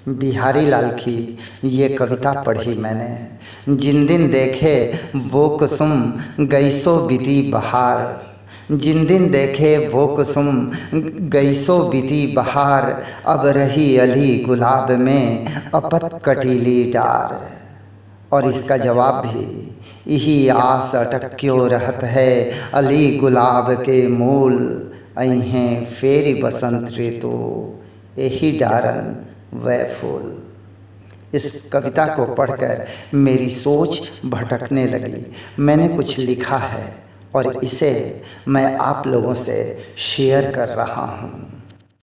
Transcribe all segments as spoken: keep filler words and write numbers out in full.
बिहारी लाल की ये कविता पढ़ी मैंने। जिन दिन देखे वो कुसुम गई सो बीती बहार, जिन दिन देखे वो कुसुम गई सो बीती बहार, अब रही अली गुलाब में अपत कटीली डार। और इसका जवाब भी, यही आस अटक क्यों रहत है अली गुलाब के मूल, अइहें फेरी बसंत ऋतु यही डारन वह फूल। इस कविता को पढ़कर मेरी सोच भटकने लगी। मैंने कुछ लिखा है और इसे मैं आप लोगों से शेयर कर रहा हूँ।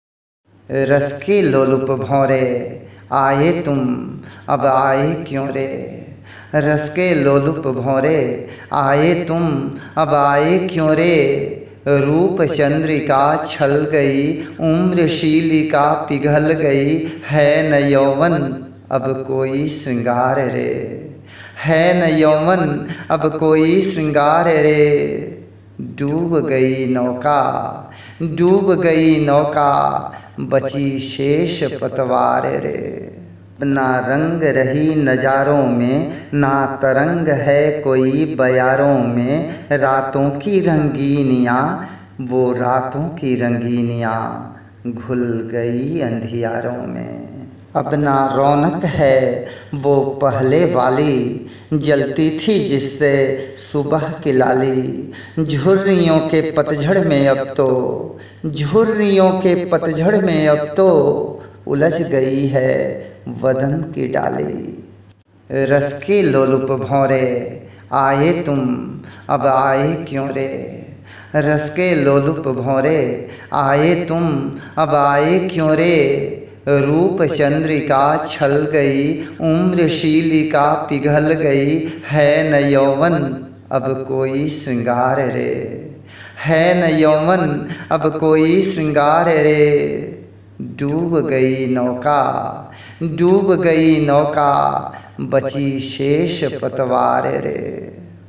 रस के लोलुप भौरे आए तुम, अब आए क्यों रे। रस के लोलुप भौरे आए तुम, अब आए क्यों रे। रूप चंद्रिका छल गई, उम्र शीलिका पिघल गई, है न यौवन अब कोई श्रृंगार रे। है न यौवन अब कोई श्रृंगार रे। डूब गई नौका, डूब गई नौका, बची शेष पतवार रे। ना रंग रही नज़ारों में, ना तरंग है कोई बयारों में। रातों की रंगीनियाँ, वो रातों की रंगीनियाँ घुल गई अंधियारों में। अब ना रौनक है वो पहले वाली, जलती थी जिससे सुबह की लाली। झुर्रियों के पतझड़ में अब तो, झुर्रियों के पतझड़ में अब तो उलझ गई है वदन की डाली। रस के लोलुप भौरे आए तुम, अब आए क्यों रे। रस के लोलुप भौरे आए तुम, अब आए क्यों रे। रूप चंद्रिका छल गई, उम्र शीलिका पिघल गई, है न यौवन अब कोई श्रृंगार रे। है न यौवन अब कोई श्रृंगार रे। डूब गई नौका, डूब गई नौका, बची शेष पतवार रे।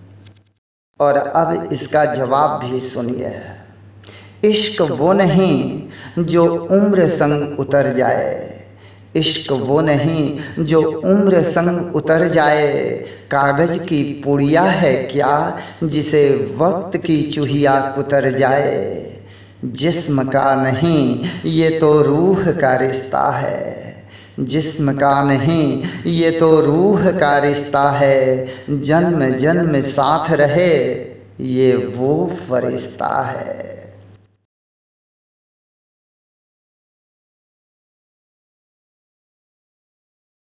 और अब इसका जवाब भी सुनिए। इश्क वो नहीं जो उम्र संग उतर जाए, इश्क वो नहीं जो उम्र संग उतर जाए। कागज़ की पुड़िया है क्या जिसे वक्त की चूहिया कुतर जाए। जिस्म का नहीं ये तो रूह का रिश्ता है, जिस्म का नहीं ये तो रूह का रिश्ता है। जन्म जन्म साथ रहे ये वो फरिश्ता है।